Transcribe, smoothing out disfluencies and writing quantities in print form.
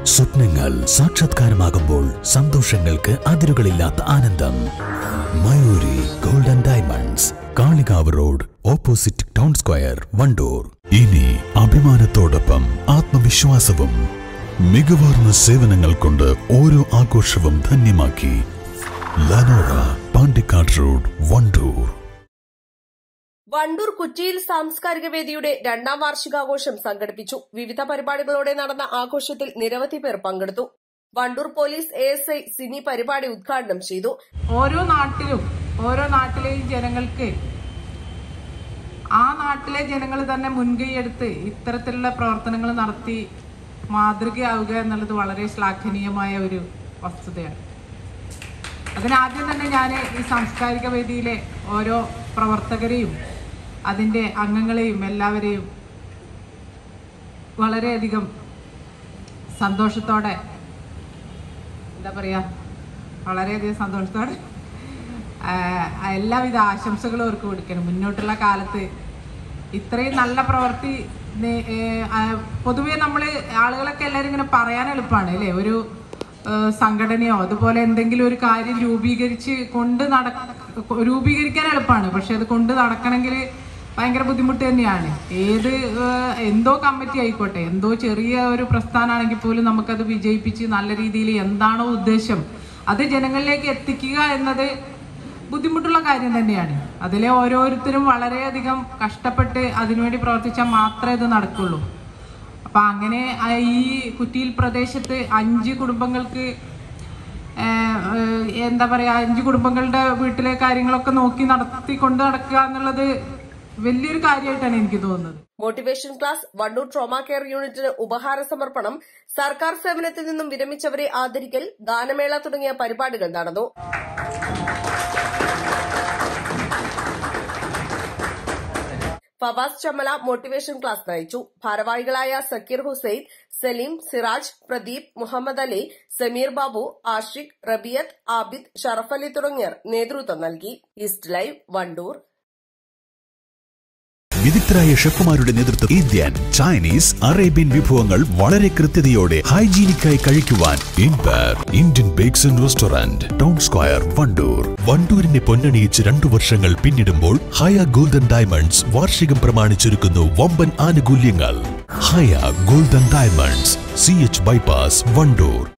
സ്വപ്നങ്ങൾ സാക്ഷാത്കാരമാകുമ്പോൾ സന്തോഷങ്ങൾക്ക് അതിരുകളില്ലാത്ത ആനന്ദം. Mayuri golden diamonds, Kalikavu road, opposite town square, Wandoor. ഇനി അഭിമാനത്തോടൊപ്പം ആത്മവിശ്വാസവും. മികവാർന്ന സേവനങ്ങൾ കൊണ്ട് ഓരോ ആഘോഷവും ധന്യമാക്കി. ലനോറ, പാണ്ടിക്കാട് റോഡ്, വണ്ടൂർ. വണ്ടൂർ കുറ്റിയിൽ സാംസ്കാരിക വേദിയുടെ 2ാം വാർഷികാഘോഷം സംഘടിപ്പിച്ചു. വിവിധ പരിപാടികളോടെ നടന്ന ആഘോഷത്തിൽ നിരവധി പേർ പങ്കെടുത്തു. വണ്ടൂർ പോലീസ് ASI സിനി പരിപാടി ഉദ്ഘാടനം ചെയ്തു. ഓരോ നാട്ടിലെയും ജനങ്ങൾക്ക് ആ നാട്ടിലെ ജനങ്ങൾ തന്നെ മുൻകൈയെടുത്ത് ഇത്തരത്തിലുള്ള പ്രവർത്തനങ്ങൾ നടത്തി മാതൃകയാവുക എന്നുള്ളത് വളരെ ശ്ലാഘനീയമായ ഒരു വസ്തുതയാണ്. അതിനാദ്യം തന്നെ ഞാൻ ഈ സാംസ്കാരിക വേദിയിലെ ഓരോ പ്രവർത്തകരെയും അതിൻ്റെ അംഗങ്ങളെയും എല്ലാവരെയും വളരെയധികം സന്തോഷത്തോടെ വളരെയധികം സന്തോഷത്തോടെ എല്ലാവിധ ആശംസകളും അവർക്ക് കൊടുക്കണം. മുന്നോട്ടുള്ള കാലത്ത് ഇത്രയും നല്ല പ്രവൃത്തി പൊതുവെ നമ്മൾ ആളുകളൊക്കെ എല്ലാവരും ഇങ്ങനെ പറയാൻ എളുപ്പമാണ് അല്ലേ, ഒരു സംഘടനയോ അതുപോലെ എന്തെങ്കിലും ഒരു കാര്യം രൂപീകരിക്കാൻ എളുപ്പമാണ്. പക്ഷെ അത് കൊണ്ട് നടക്കണമെങ്കിൽ ഭയങ്കര ബുദ്ധിമുട്ട് തന്നെയാണ്. എന്തോ കമ്മിറ്റി ആയിക്കോട്ടെ, എന്തോ ചെറിയ ഒരു പ്രസ്ഥാനമാണെങ്കിൽ പോലും നമുക്കത് വിജയിപ്പിച്ച് നല്ല രീതിയിൽ എന്താണോ ഉദ്ദേശം അത് ജനങ്ങളിലേക്ക് എത്തിക്കുക എന്നത് ബുദ്ധിമുട്ടുള്ള കാര്യം തന്നെയാണ്. അതിലെ ഓരോരുത്തരും വളരെയധികം കഷ്ടപ്പെട്ട് അതിനുവേണ്ടി പ്രവർത്തിച്ചാൽ മാത്രമേ ഇത് നടക്കുള്ളൂ. അപ്പം അങ്ങനെ ഈ കുറ്റിയിൽ പ്രദേശത്ത് 5 കുടുംബങ്ങൾക്ക് 5 കുടുംബങ്ങളുടെ വീട്ടിലെ കാര്യങ്ങളൊക്കെ നടത്തിക്കൊണ്ട് നടക്കുക എന്നുള്ളത് വലിയൊരു കാര്യമായിട്ടാണ് എനിക്ക് തോന്നുന്നത്. Motivation class, Wandoor trauma care യൂണിറ്റിന് ഉപഹാര സമർപ്പണം, സർക്കാർ സേവനത്തിൽ നിന്നും വിരമിച്ചവരെ ആദരിക്കൽ, ഗാനമേള തുടങ്ങിയ പരിപാടികൾ നടന്നു. ഫവാസ് ചമ്മല മോട്ടിവേഷൻ ക്ലാസ് നയിച്ചു. ഭാരവാഹികളായ സക്കീർ ഹുസൈൻ, സലീം, സിറാജ്, പ്രദീപ്, മുഹമ്മദ് അലി, സമീർ ബാബു, ആഷിഖ്, റബിയത്ത്, ആബിദ്, ഷറഫ് അലി തുടങ്ങിയവർ നേതൃത്വം നൽകി. East live, Wandoor. വിദഗ്ധരായ ഷെഫുമാരുടെ നേതൃത്വം ഇന്ത്യൻ, ചൈനീസ്, അറേബ്യൻ വിഭവങ്ങൾ വളരെ കൃത്യതയോടെ ഹൈജീനിക്കായി കഴിക്കുവാൻ Indian bakes and restaurant, town square, Wandoor. വണ്ടൂരിനെ പൊന്നണിയിച്ച് 2 വർഷങ്ങൾ പിന്നിടുമ്പോൾ ഹയ ഗോൾഡൻ ഡയമണ്ട്സ് വാർഷികം പ്രമാണിച്ചൊരുക്കുന്നു വമ്പൻ ആനുകൂല്യങ്ങൾ. Haya golden diamonds, CH bypass, Wandoor.